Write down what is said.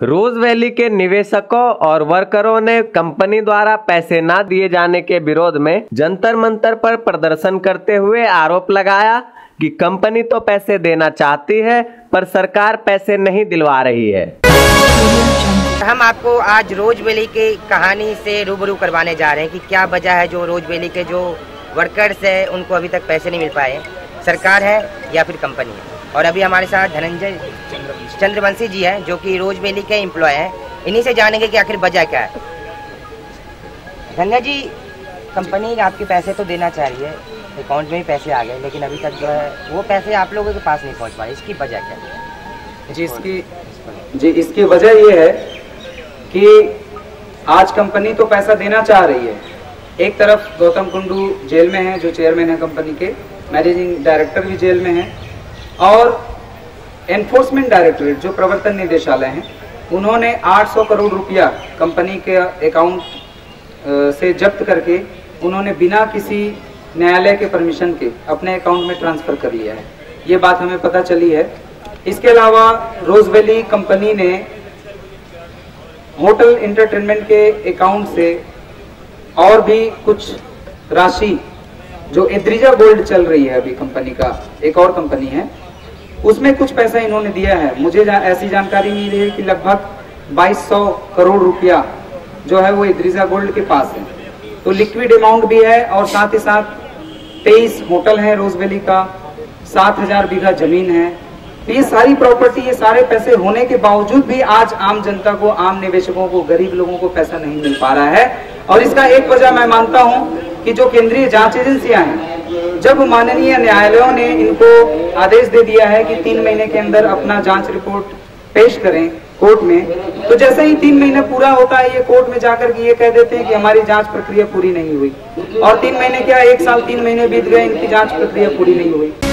रोज valley के निवेशकों और वर्करों ने कंपनी द्वारा पैसे न दिए जाने के विरोध में जंतर मंतर पर प्रदर्शन करते हुए आरोप लगाया कि कंपनी तो पैसे देना चाहती है पर सरकार पैसे नहीं दिलवा रही है। हम आपको आज रोज वैली की कहानी से रूबरू करवाने जा रहे हैं कि क्या वजह है जो रोज वैली के जो वर्कर्स है उनको अभी तक पैसे नहीं मिल पाए, सरकार है या फिर कंपनी है। और अभी हमारे साथ धनंजय चंद्रवंशी जी हैं जो कि रोज वैली के एम्प्लॉय हैं। इन्हीं से जानेंगे कि आखिर वजह क्या है। धनंजय जी, कंपनी आपके पैसे तो देना चाह रही है, अकाउंट में भी पैसे आ गए, लेकिन अभी तक जो है वो पैसे आप लोगों के पास नहीं पहुंच पाए, इसकी वजह क्या है? इसकी वजह ये है कि आज कंपनी तो पैसा देना चाह रही है। एक तरफ गौतम कुंडू जेल में है जो चेयरमैन है कंपनी के, मैनेजिंग डायरेक्टर भी जेल में है, और एनफोर्समेंट डायरेक्टरेट जो प्रवर्तन निदेशालय है उन्होंने 800 करोड़ रुपया कंपनी के अकाउंट से जब्त करके उन्होंने बिना किसी न्यायालय के परमिशन के अपने अकाउंट में ट्रांसफर कर लिया है। ये बात हमें पता चली है। इसके अलावा रोज वैली कंपनी ने होटल एंटरटेनमेंट के अकाउंट से और भी कुछ राशि जो एद्रिजा गोल्ड चल रही है अभी कंपनी का, एक और कंपनी है, उसमें कुछ पैसा इन्होंने दिया है। मुझे ऐसी जानकारी मिली है कि लगभग 2200 करोड़ रुपया जो है वो एद्रिजा गोल्ड के पास है। तो लिक्विड अमाउंट भी है और साथ ही साथ 23 होटल है रोज वैली का, 7000 बीघा जमीन है। तो ये सारी प्रॉपर्टी, ये सारे पैसे होने के बावजूद भी आज आम जनता को, आम निवेशकों को, गरीब लोगों को पैसा नहीं मिल पा रहा है। और इसका एक वजह मैं मानता हूं कि जो केंद्रीय जांच एजेंसियां हैं, जब माननीय न्यायालयों ने इनको आदेश दे दिया है कि 3 महीने के अंदर अपना जांच रिपोर्ट पेश करें कोर्ट में, तो जैसे ही 3 महीने पूरा होता है ये कोर्ट में जाकर के ये कह देते हैं कि हमारी जांच प्रक्रिया पूरी नहीं हुई। और 3 महीने क्या, 1 साल 3 महीने बीत गए, इनकी जांच प्रक्रिया पूरी नहीं हुई।